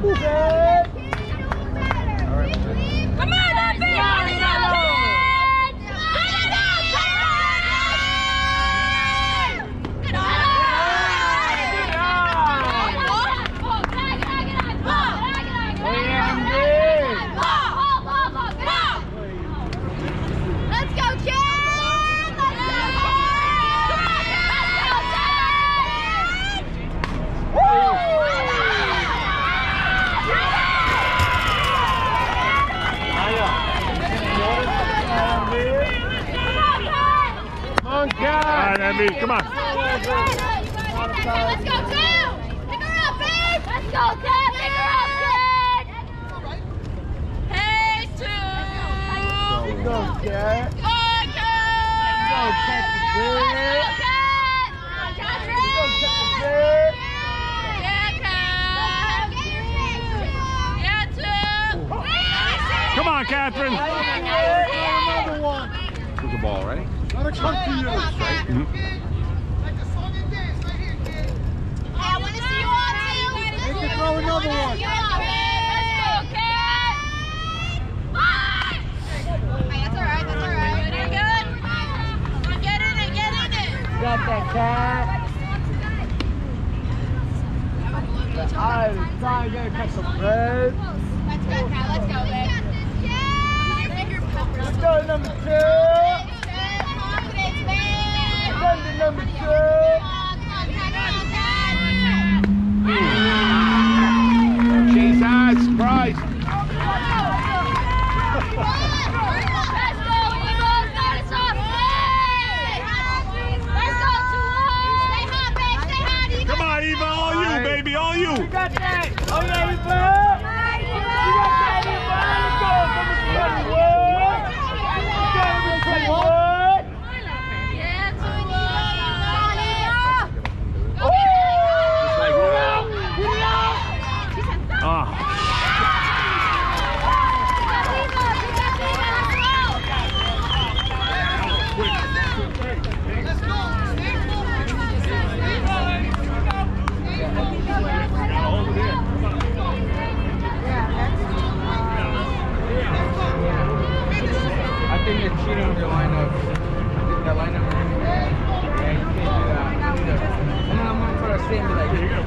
Come on, Effie! Emmy, come on. Let's go, two! Pick her up, babe! Let's go, Kat! Pick her up, kid! Hey, two! Go, Kat! Go, Kat! Go, Kat! Let's go, Kat! Catherine! Yeah, Kat! Yeah, two! Come on, Catherine. Another one. Who's the ball, ready? Let it come to you. I want to see you all too. Make it throw another one. Let's go, Kat. That's all right. That's all right. Good, good. Get in it. Get in it. Got that, Kat. Alright, trying to catch some bread. Let's go, Kat. Let's go, babe. Let's go, number 2. Confidence, man. Sunday, number 2. Chase eyes, surprise. Let's go, Eagles. Got us off. Let's go, Tulane. Stay hot, babe. Stay hot, Eagles. Come on, Eva, all you, baby, all you. You got that. Oh, yeah, Eva. You got that, Eva. Let's go. Number 21. You got number 21. Yeah, Tulane. Oh! Ah. I think you're cheating on your lineup. I think that lineup. Yeah, you can't do that. And then I'm going to try to save me like.